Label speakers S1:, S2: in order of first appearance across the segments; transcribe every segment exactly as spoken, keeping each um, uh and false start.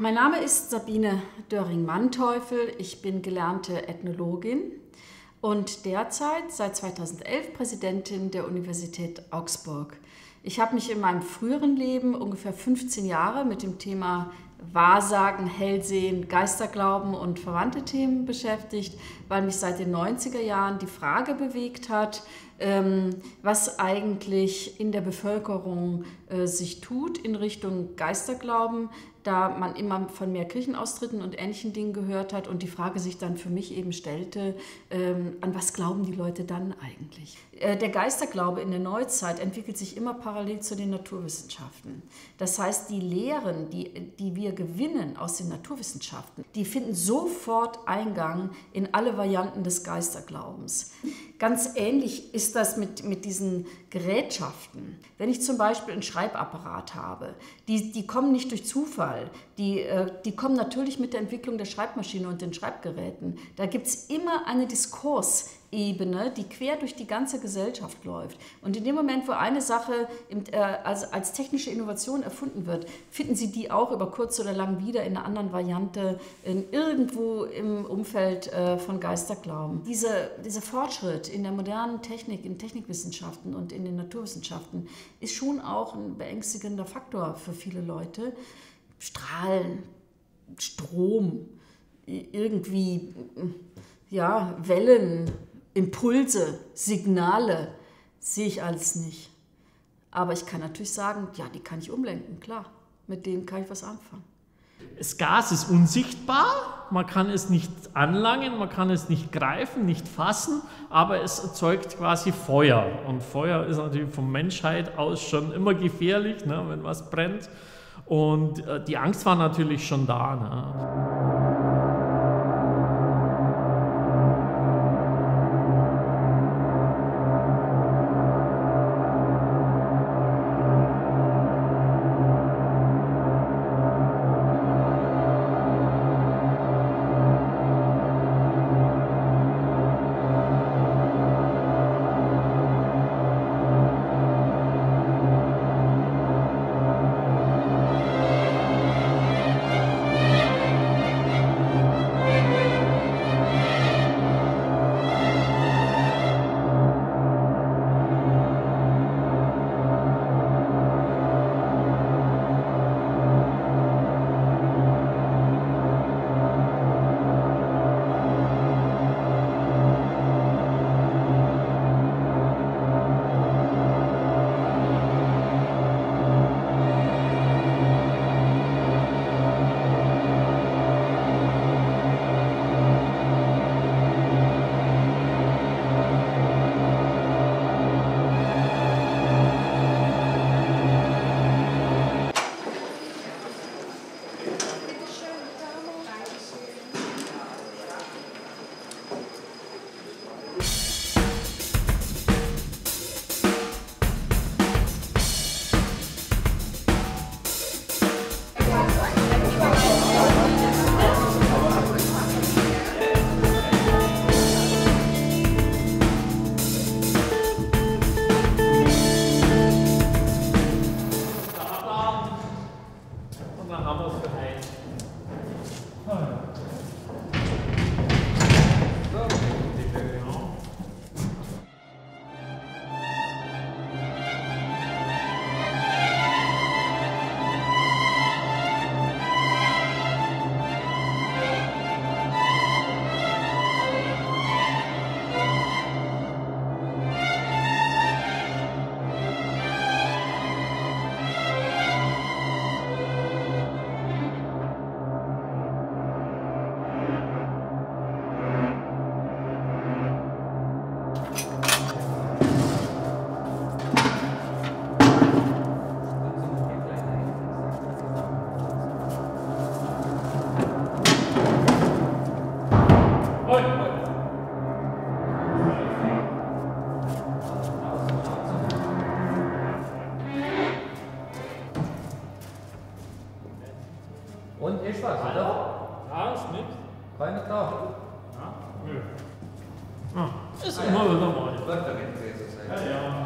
S1: Mein Name ist Sabine Döring-Manteuffel. Ich bin gelernte Ethnologin und derzeit seit zweitausendelf Präsidentin der Universität Augsburg. Ich habe mich in meinem früheren Leben ungefähr fünfzehn Jahre mit dem Thema Wahrsagen, Hellsehen, Geisterglauben und verwandte Themen beschäftigt, weil mich seit den neunziger Jahren die Frage bewegt hat, was eigentlich in der Bevölkerung sich tut in Richtung Geisterglauben, da man immer von mehr Kirchenaustritten und ähnlichen Dingen gehört hat und die Frage sich dann für mich eben stellte, an was glauben die Leute dann eigentlich? Der Geisterglaube in der Neuzeit entwickelt sich immer parallel zu den Naturwissenschaften. Das heißt, die Lehren, die, die wir gewinnen aus den Naturwissenschaften, die finden sofort Eingang in alle Varianten des Geisterglaubens. Ganz ähnlich ist das mit, mit diesen Gerätschaften. Wenn ich zum Beispiel einen Schreibapparat habe, die, die kommen nicht durch Zufall, die, äh, die kommen natürlich mit der Entwicklung der Schreibmaschine und den Schreibgeräten. Da gibt es immer eine Diskursebene, die quer durch die ganze Gesellschaft läuft. Und in dem Moment, wo eine Sache im, äh, als, als technische Innovation erfunden wird, finden Sie die auch über kurz oder lang wieder in einer anderen Variante in irgendwo im Umfeld äh, von Geisterglauben. Diese, dieser Fortschritt in der modernen Technik, in Technikwissenschaften und in den Naturwissenschaften ist schon auch ein beängstigender Faktor für viele Leute. Strahlen, Strom, irgendwie ja, Wellen, Impulse, Signale sehe ich alles nicht. Aber ich kann natürlich sagen, ja, die kann ich umlenken, klar. Mit denen kann ich was anfangen.
S2: Das Gas ist unsichtbar, man kann es nicht anlangen, man kann es nicht greifen, nicht fassen, aber es erzeugt quasi Feuer. Und Feuer ist natürlich von Menschheit aus schon immer gefährlich, ne, wenn was brennt. Und äh, die Angst war natürlich schon da. Ne?
S3: Und ist was, oder?
S2: Ja, ist nicht.
S3: Keine da.
S2: Ja? Nö. Ah, ist immer wieder mal.
S3: Wird da gewesen sein.
S2: Ja, ja.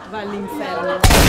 S4: va all'inferno.